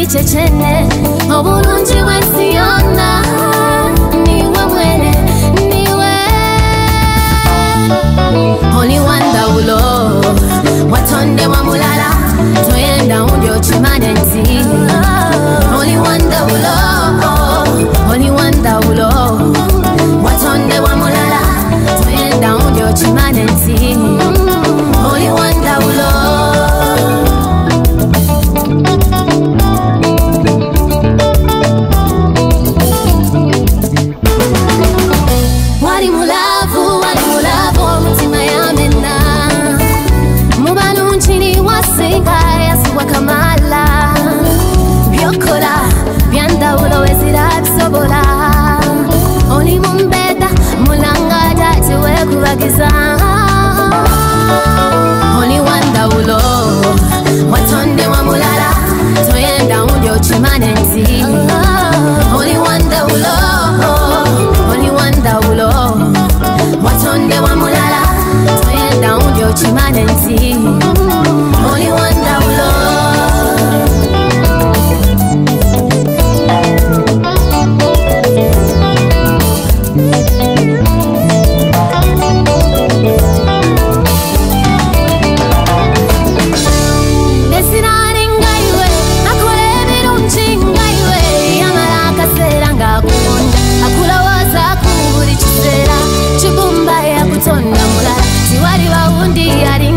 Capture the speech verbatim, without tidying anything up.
chechene obulungi bwesiyonna niwe mwene niwe Only wandawulo watonde wa mulala toyenda undi ochimane nti Only wandawulo Only wandawulo watonde wa mulala toyenda undi ochimane nti Only wandawulo Only mumbeta mulanga dati we kubagiza Only wandawulo watonde wa mulala toyenda undi ochimane nti Only wandawulo Only wandawulo watonde wa mulala toyenda undi ochimane nti Only wandawulo Tiwari wa undi yari